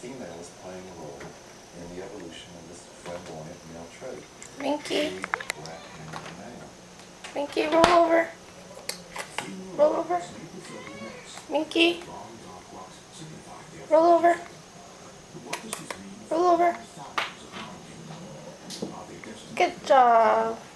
females playing a role in the evolution of this flamboyant male trait. Minky. Black-handed male. Minky, roll over. Roll over. Minky. Roll over. Roll over. Good job.